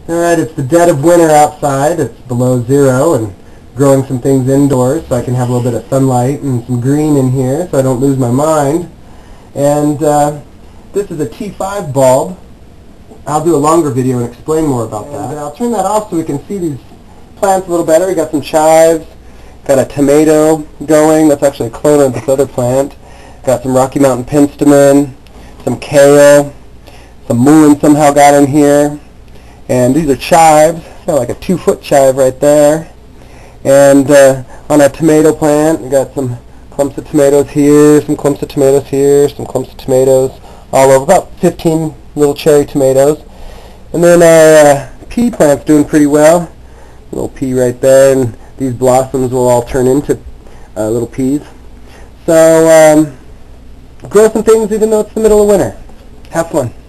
Alright, it's the dead of winter outside. It's below zero and growing some things indoors so I can have a little bit of sunlight and some green in here so I don't lose my mind. And this is a T5 bulb. I'll do a longer video and explain more about that. And I'll turn that off so we can see these plants a little better. We got some chives, got a tomato going. That's actually a clone of this other plant. Got some Rocky Mountain penstemon, some kale, some mullein somehow got in here. And these are chives, got like a 2-foot chive right there. And on our tomato plant, we got some clumps of tomatoes here, some clumps of tomatoes here, some clumps of tomatoes all over, about 15 little cherry tomatoes. And then our pea plant's doing pretty well. A little pea right there, and these blossoms will all turn into little peas. So grow some things even though it's the middle of winter. Have fun.